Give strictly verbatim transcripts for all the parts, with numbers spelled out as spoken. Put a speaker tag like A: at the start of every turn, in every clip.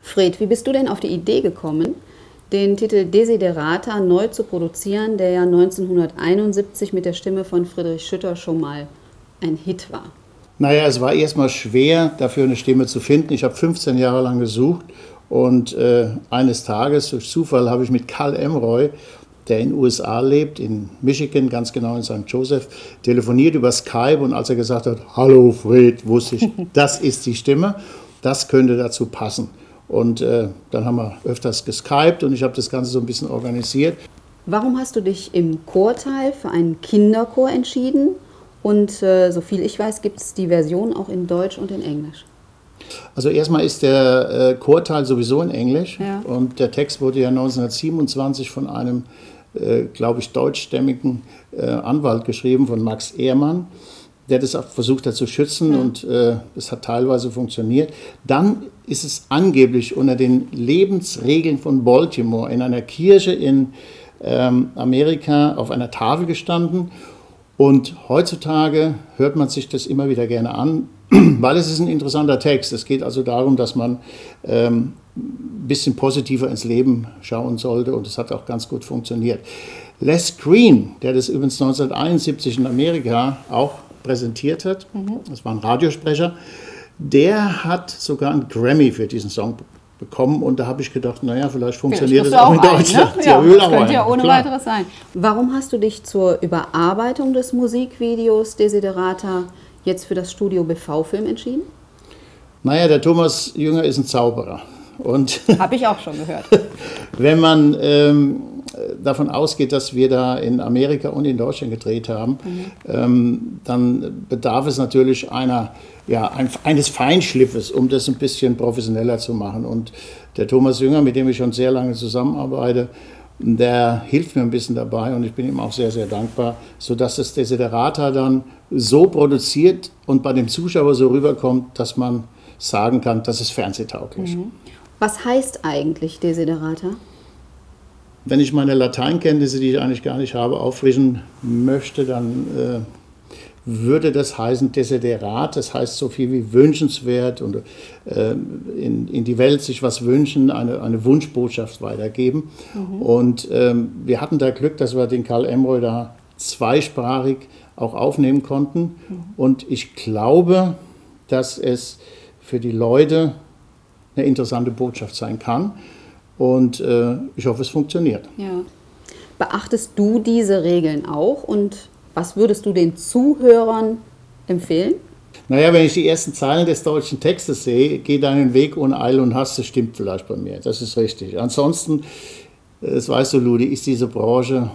A: Fred, wie bist du denn auf die Idee gekommen, den Titel Desiderata neu zu produzieren, der ja neunzehnhunderteinundsiebzig mit der Stimme von Friedrich Schütter schon mal ein Hit war?
B: Naja, es war erstmal schwer, dafür eine Stimme zu finden. Ich habe fünfzehn Jahre lang gesucht und äh, eines Tages, durch Zufall, habe ich mit Carl Emroy, der in den U S A lebt, in Michigan, ganz genau in Sankt Joseph, telefoniert über Skype, und als er gesagt hat, hallo Fred, wusste ich, das ist die Stimme, das könnte dazu passen. Und äh, dann haben wir öfters geskypt und ich habe das Ganze so ein bisschen organisiert.
A: Warum hast du dich im Chorteil für einen Kinderchor entschieden? Und äh, so viel ich weiß, gibt es die Version auch in Deutsch und in Englisch.
B: Also erstmal ist der äh, Chorteil sowieso in Englisch, ja. Und der Text wurde ja neunzehnhundertsiebenundzwanzig von einem, äh, glaube ich, deutschstämmigen äh, Anwalt geschrieben, von Max Ehrmann, der das auch versucht hat zu schützen, ja. Und äh, das hat teilweise funktioniert. Dann ist es angeblich unter den Lebensregeln von Baltimore in einer Kirche in ähm, Amerika auf einer Tafel gestanden. Und heutzutage hört man sich das immer wieder gerne an, weil es ist ein interessanter Text. Es geht also darum, dass man ähm, ein bisschen positiver ins Leben schauen sollte, und es hat auch ganz gut funktioniert. Les Green, der das übrigens neunzehnhunderteinundsiebzig in Amerika auch präsentiert hat, mhm. Das war ein Radiosprecher, der hat sogar einen Grammy für diesen Song bekommen, und da habe ich gedacht, naja, vielleicht funktioniert das auch, auch in Deutschland.
A: Ein, ne? Ja, das könnte ja ohne Klar. weiteres sein. Warum hast du dich zur Überarbeitung des Musikvideos Desiderata jetzt für das Studio B V-Film entschieden?
B: Naja, der Thomas Jünger ist ein Zauberer.
A: Habe ich auch schon gehört.
B: Wenn man ähm, davon ausgeht, dass wir da in Amerika und in Deutschland gedreht haben, mhm. ähm, dann bedarf es natürlich einer, ja, ein, eines Feinschliffes, um das ein bisschen professioneller zu machen. Und der Thomas Jünger, mit dem ich schon sehr lange zusammenarbeite, der hilft mir ein bisschen dabei, und ich bin ihm auch sehr, sehr dankbar, sodass das Desiderata dann so produziert und bei dem Zuschauer so rüberkommt, dass man sagen kann, das ist fernsehtauglich.
A: Mhm. Was heißt eigentlich Desiderata?
B: Wenn ich meine Lateinkenntnisse, die ich eigentlich gar nicht habe, auffrischen möchte, dann äh, würde das heißen Desiderat. Das heißt so viel wie wünschenswert und äh, in, in die Welt sich was wünschen, eine, eine Wunschbotschaft weitergeben. Mhm. Und ähm, wir hatten da Glück, dass wir den Carl Emroy da zweisprachig auch aufnehmen konnten. Mhm. Und ich glaube, dass es für die Leute eine interessante Botschaft sein kann. Und äh, ich hoffe, es funktioniert.
A: Ja. Beachtest du diese Regeln auch? Und was würdest du den Zuhörern empfehlen?
B: Naja, wenn ich die ersten Zeilen des deutschen Textes sehe, geh deinen Weg ohne Eil und Hast, das stimmt vielleicht bei mir. Das ist richtig. Ansonsten, das weißt du, Ludi, ist diese Branche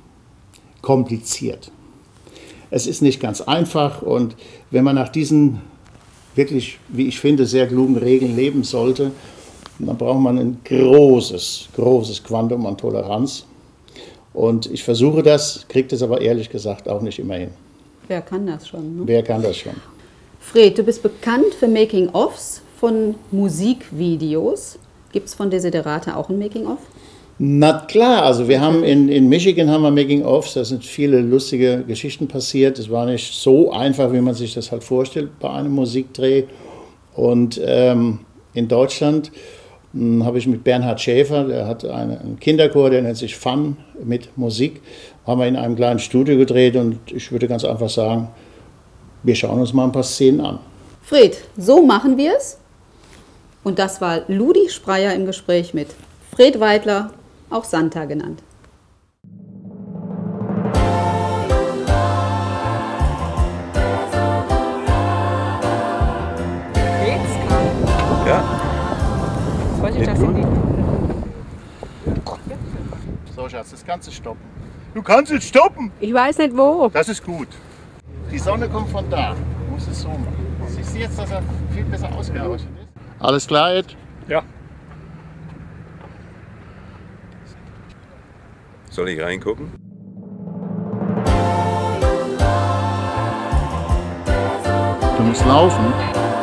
B: kompliziert. Es ist nicht ganz einfach, und wenn man nach diesen wirklich, wie ich finde, sehr klugen Regeln leben sollte, dann braucht man ein großes, großes Quantum an Toleranz. Und ich versuche das, kriege das aber ehrlich gesagt auch nicht immer hin.
A: Wer kann das schon? Ne?
B: Wer kann das schon?
A: Fred, du bist bekannt für Making-ofs von Musikvideos. Gibt es von Desiderata auch ein Making-of?
B: Na klar, also wir haben in, in Michigan haben wir Making-ofs, da sind viele lustige Geschichten passiert. Es war nicht so einfach, wie man sich das halt vorstellt bei einem Musikdreh. Und ähm, in Deutschland hm, habe ich mit Bernhard Schäfer, der hat eine, einen Kinderchor, der nennt sich Fun mit Musik, haben wir in einem kleinen Studio gedreht, und ich würde ganz einfach sagen, wir schauen uns mal ein paar Szenen an.
A: Fred, so machen wir es. Und das war Ludi Spreyer im Gespräch mit Fred Weidler, auch Santa genannt.
C: Geht's? Ja. Soll ich das Handy?
B: So, Schatz, das kannst du stoppen. Du kannst es stoppen!
C: Ich weiß nicht wo.
B: Das ist gut. Die Sonne kommt von da. Du musst es so machen. Siehst du jetzt, dass er viel besser ausgeleuchtet ist? Alles klar, Ed?
D: Ja. Soll ich reingucken?
B: Du musst laufen.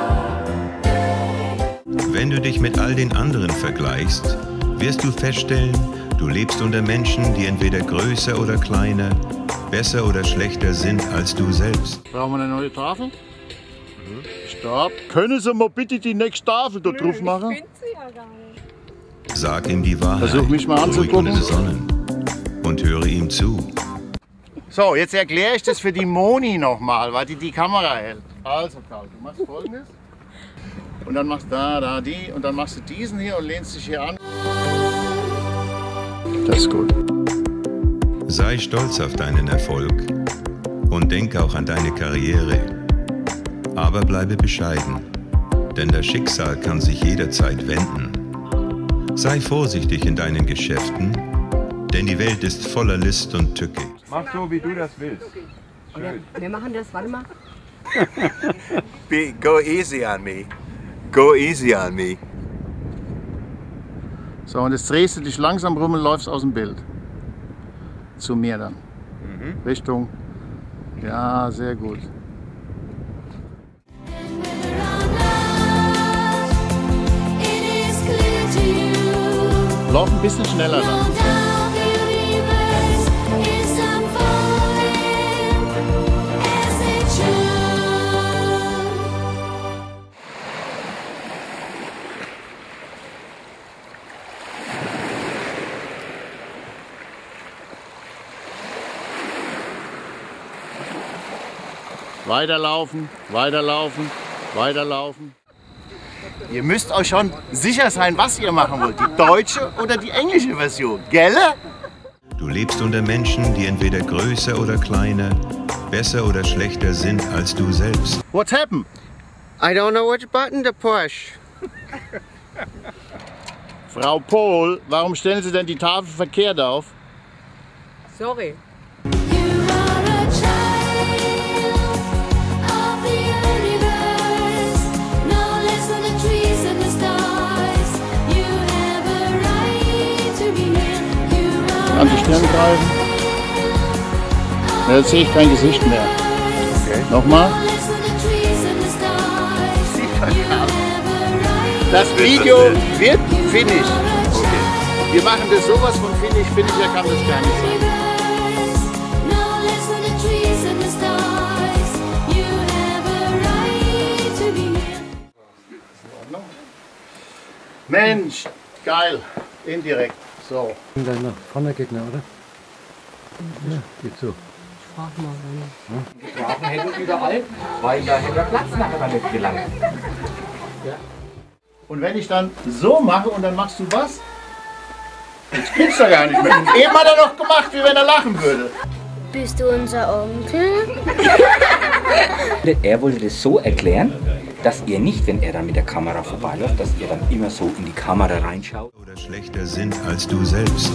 E: Wenn du dich mit all den anderen vergleichst, wirst du feststellen, du lebst unter Menschen, die entweder größer oder kleiner, besser oder schlechter sind als du selbst.
B: Brauchen wir eine neue Tafel? Mhm. Stopp. Können Sie mal bitte die nächste Tafel da drauf machen?
C: Ich finde sie ja
E: Sag ihm die Wahrheit.
B: Versuch mich mal
E: ruhig und
B: anzugucken.
E: besonnen. Und höre ihm zu.
B: So, jetzt erkläre ich das für die Moni nochmal, weil die die Kamera hält. Also Karl, du machst Folgendes. Und dann machst du da, da, die. Und dann machst du diesen hier und lehnst dich hier an. Das ist gut.
E: Sei stolz auf deinen Erfolg und denke auch an deine Karriere. Aber bleibe bescheiden, denn das Schicksal kann sich jederzeit wenden. Sei vorsichtig in deinen Geschäften, denn die Welt ist voller List und Tücke.
D: Mach so, wie du das willst.
C: Schön. Wir machen das, warte mal.
D: Be, go easy on me. Go easy on me.
B: So, und jetzt drehst du dich langsam rum und läufst aus dem Bild. Zu mir dann. Mhm. Richtung. Ja, sehr gut. Lauf ein bisschen schneller dann. Weiterlaufen, weiterlaufen, weiterlaufen. Ihr müsst euch schon sicher sein, was ihr machen wollt. Die deutsche oder die englische Version, gell?
E: Du lebst unter Menschen, die entweder größer oder kleiner, besser oder schlechter sind als du selbst.
B: What happened?
F: I don't know which button to push.
B: Frau Pohl, warum stellen Sie denn die Tafel verkehrt auf?
C: Sorry.
B: An die Stirn greifen. Jetzt sehe ich kein Gesicht mehr.
D: Okay.
B: Nochmal. Das Video wird finish.
D: Okay.
B: Wir machen das sowas von finish. Finisher kann das gar nicht sein. Mensch, geil. Indirekt. So.
G: Und dann nach vorne geht noch, oder? Ja, geht so.
C: Frag mal dann.
H: Graben hätten überall, weil da hätte der Platz nachher nicht gelangt. Ja.
B: Und wenn ich dann so mache und dann machst du was? Jetzt gibt's ja gar nicht mehr. Eben hat er noch gemacht, wie wenn er lachen würde.
I: Bist du unser Onkel?
H: Er wollte das so erklären, dass ihr nicht, wenn er dann mit der Kamera vorbeiläuft, dass ihr dann immer so in die Kamera reinschaut.
E: Oder schlechter sind als du selbst.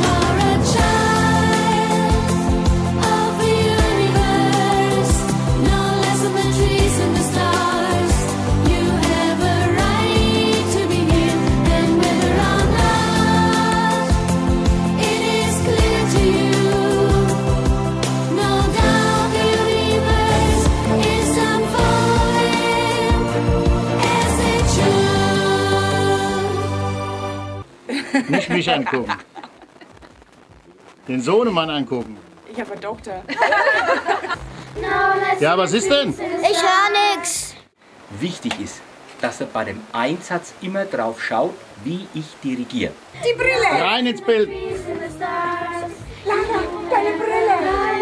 B: Nicht mich angucken. Den Sohnemann angucken.
C: Ich habe eine Tochter.
B: Ja, was ist denn?
I: Ich höre nix.
H: Wichtig ist, dass er bei dem Einsatz immer drauf schaut, wie ich dirigiere.
C: Die Brille!
B: Rein ins Bild.
C: Lara, deine Brille!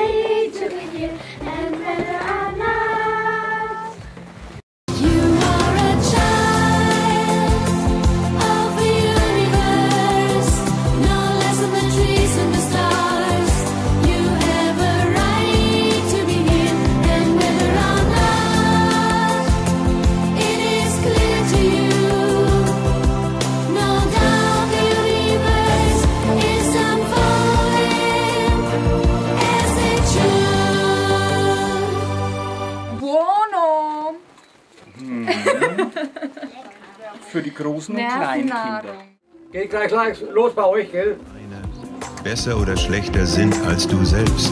H: Für die großen und kleinen Kinder.
G: Geht gleich, gleich los bei euch, gell?
E: Besser oder schlechter sind als du selbst.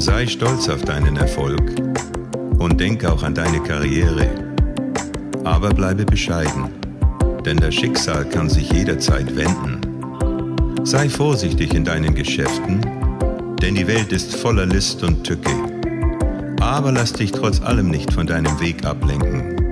E: Sei stolz auf deinen Erfolg und denk auch an deine Karriere. Aber bleibe bescheiden, denn das Schicksal kann sich jederzeit wenden. Sei vorsichtig in deinen Geschäften, denn die Welt ist voller List und Tücke. Aber lass dich trotz allem nicht von deinem Weg ablenken.